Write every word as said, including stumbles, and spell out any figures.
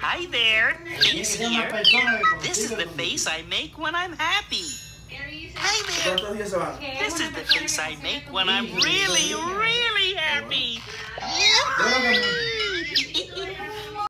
Hi there, face here. This is the face I make when I'm happy. Hi there. This is the face I make when I'm really, really happy.